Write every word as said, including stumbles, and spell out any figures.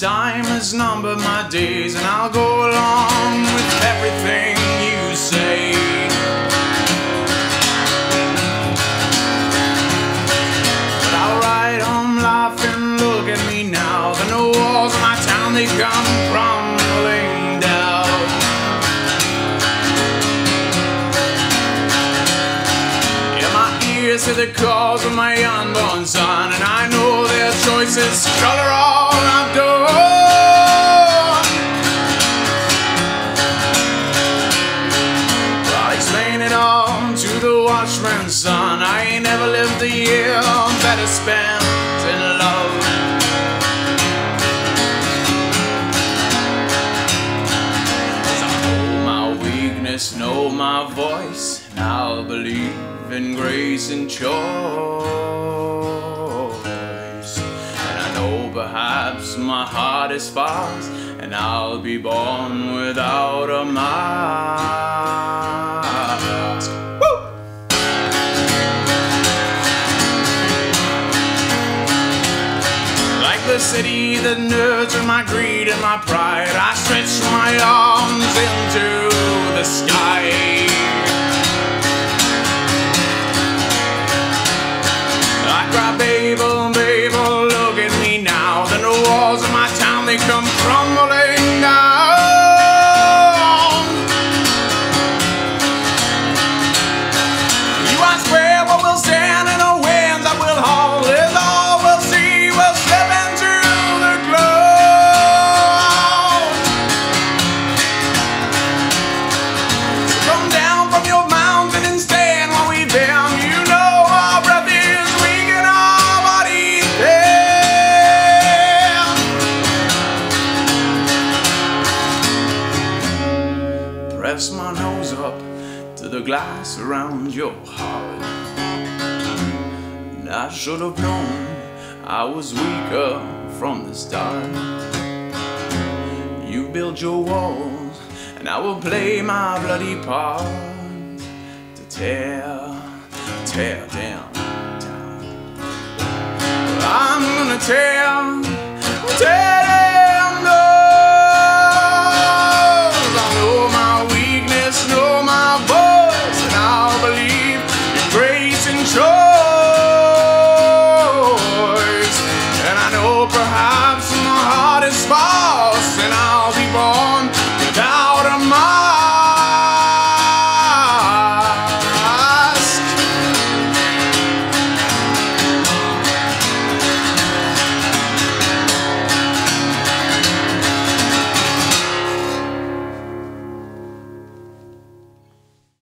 time has numbered my days, and I'll go along with everything you say. But I'll ride home laughing, look at me now. The no walls of my town, they come crumbling down. Yeah, my ears hear the calls of my unborn son, and I know their choices color all outdoors. I'll explain it all to the watchman's son. I ain't never lived a year better spent in love. Cause I know my weakness, know my voice, and I'll believe in grace and choice. And I know perhaps my heart is fast, and I'll be born without a mask. Woo! Like the city that nurtured my greed and my pride, I stretch my arms into the sky. I cry, Babel, Babel, look at me now. The walls of my town, they come crumbling down. You ask where what will stand and a wind that will haul is all we'll see. We'll slip into the cloud. So come down from your mountain and stand while we bend. You know our breath is weak and our bodies thin. Press my nose up to the glass around your heart. And I should have known I was weaker from the start. You build your walls, and I will play my bloody part to tear, tear them down. I'm gonna tear, tear them down. I know my weakness, know my voice, and I'll believe in grace and choice. And I know perhaps my heart is false, and I'll be born